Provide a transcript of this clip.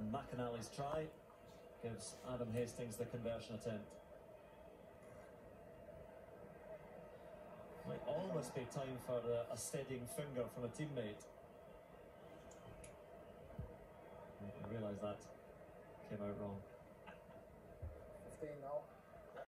And McAnally's try gives Adam Hastings the conversion attempt. Might almost be time for a steadying finger from a teammate. I realise that came out wrong. 15 now.